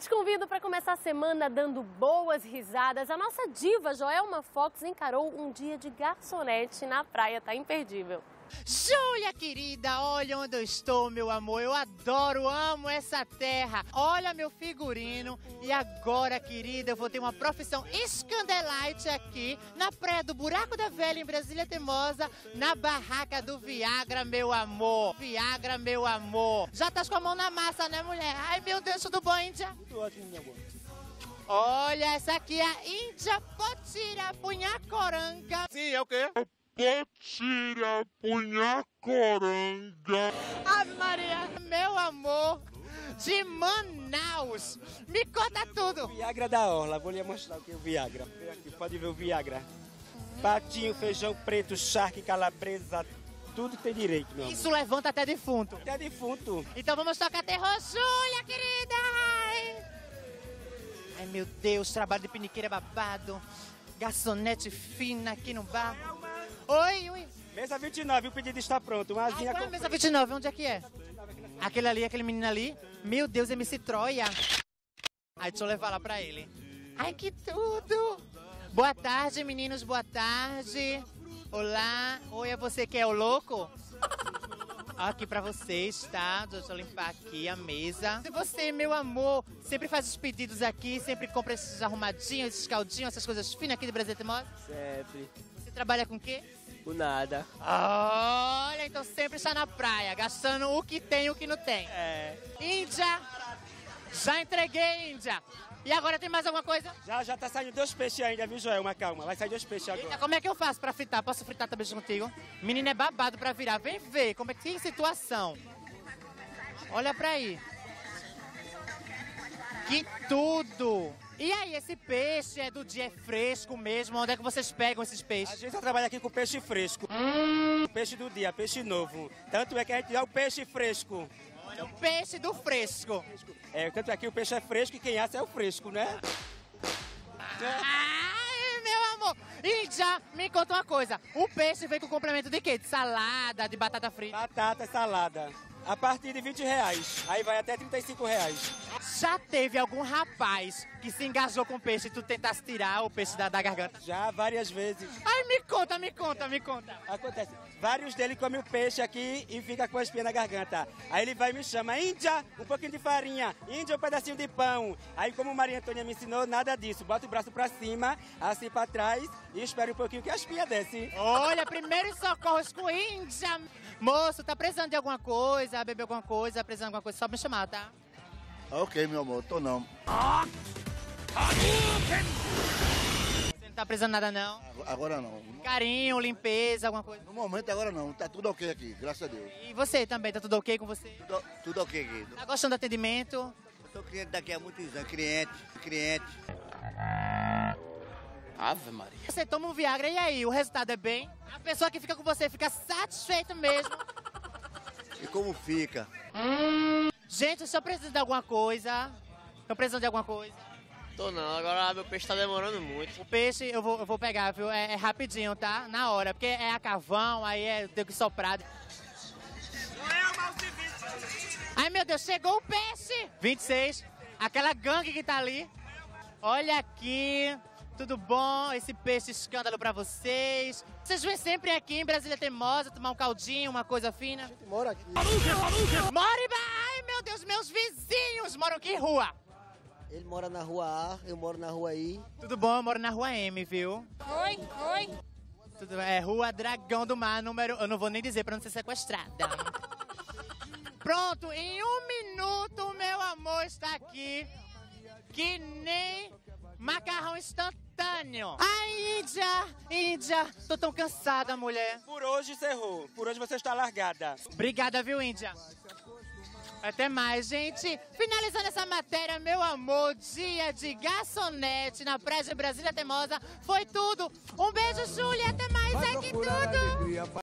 te convido para começar a semana dando boas risadas. A nossa diva Joelma Fox encarou um dia de garçonete na praia, tá imperdível. Júlia, querida, olha onde eu estou, meu amor. Eu adoro, amo essa terra. Olha meu figurino. E agora, querida, eu vou ter uma profissão escandelite aqui na praia do Buraco da Velha, em Brasília Teimosa, na barraca do Viagra, meu amor. Viagra, meu amor. Já tá com a mão na massa, né, mulher? Ai, meu Deus, tudo bom, Índia? Tudo ótimo, minha amor. Olha, essa aqui é a Índia Potirapunhacoranga. Sim, é o quê? Potirapunhacoranga. Ave Maria, meu amor, de Manaus. Me conta tudo. Viagra da Orla, vou lhe mostrar o que é o Viagra. Vem aqui, pode ver o Viagra. Patinho, feijão preto, charque, calabresa, tudo tem direito, meu amor. Isso levanta até defunto. Até defunto. Então vamos tocar terror, Júlia, querida. Ai, meu Deus, trabalho de piniqueira babado. Garçonete fina aqui no bar. Oi. Mesa 29, o pedido está pronto. Uma asinha Qual é a com... mesa 29? Onde é que é? Aquele ali, aquele menino ali. Meu Deus, MC Troia. Aí deixa eu levar lá pra ele. Ai, que tudo. Boa tarde, meninos, boa tarde. Olá. Oi, é você que é o louco? Aqui pra vocês, tá? Deixa eu limpar aqui a mesa. Se você, meu amor, sempre faz os pedidos aqui, sempre compra esses arrumadinhos, esses caldinhos, essas coisas finas aqui de Brasília Teimosa? Sempre. Você trabalha com o quê? Com nada. Olha, então sempre está na praia, gastando o que tem e o que não tem. É. Índia, já entreguei, Índia. E agora tem mais alguma coisa? Já tá saindo 2 peixes ainda, viu, Joelma? Calma, vai sair 2 peixes agora. Eita, como é que eu faço pra fritar? Posso fritar também junto contigo? Menina é babado pra virar. Vem ver como é que tem situação. Olha pra aí. Que tudo! E aí, esse peixe é do dia, é fresco mesmo? Onde é que vocês pegam esses A peixes? gente só trabalha aqui com peixe fresco. Peixe do dia, peixe novo. Tanto é que a gente dá o peixe fresco. Olha, o peixe do fresco. É, tanto é que o peixe é fresco e quem assa é o fresco, né? Ai, meu amor! Índia, me conta uma coisa. O peixe vem com complemento de quê? De salada, de batata frita? Batata, salada. A partir de R$20. Aí vai até R$35. Já teve algum rapaz que se engajou com peixe e tu tentasse tirar o peixe da garganta? Já várias vezes. Ai, me conta. Acontece. Vários deles comem o peixe aqui e fica com a espinha na garganta. Aí ele vai e me chama, Índia, um pouquinho de farinha, Índia, um pedacinho de pão. Aí como Maria Antônia me ensinou, nada disso. Bota o braço pra cima, assim pra trás e espera um pouquinho que a espinha desce. Olha, primeiros socorros com Índia. Moço, tá precisando de alguma coisa, beber alguma coisa, precisando de alguma coisa, só me chamar, tá? Ok, meu amor, tô não. Você não tá precisando de nada, não? Agora não. Carinho, limpeza, alguma coisa. No momento agora não, tá tudo ok aqui, graças a Deus. E você também, tá tudo ok com você? Tudo ok, querido. Tá gostando do atendimento? Eu sou cliente daqui há muitos anos, cliente. Ave Maria. Você toma um Viagra e aí, o resultado é bem? A pessoa que fica com você fica satisfeita mesmo. E como fica? Gente, o senhor precisa de alguma coisa? Tô precisando de alguma coisa? Tô não, agora meu peixe tá demorando muito. O peixe eu vou pegar, viu? É rapidinho, tá? Na hora, porque é a carvão, aí é deu que soprado. Ai, meu Deus, chegou o peixe! 26, aquela gangue que tá ali. Olha aqui, tudo bom? Esse peixe escândalo pra vocês. Vocês vêm sempre aqui em Brasília Teimosa tomar um caldinho, uma coisa fina? Mora aqui. Ai, meu Deus, meus vizinhos moram aqui em rua. Ele mora na rua A, eu moro na rua I. Tudo bom? Eu moro na rua M, viu? Oi. Tudo bem. É Rua Dragão do Mar, número... Eu não vou nem dizer pra não ser sequestrada. Pronto, em 1 minuto, meu amor está aqui. Que nem macarrão instantâneo. Ai, Índia, tô tão cansada, mulher. Por hoje encerrou. Por hoje você está largada. Obrigada, viu, Índia? Até mais, gente. Finalizando essa matéria, meu amor, dia de garçonete na praia de Brasília Teimosa. Foi tudo. Um beijo, Júlia. Até mais. Ai, que tudo.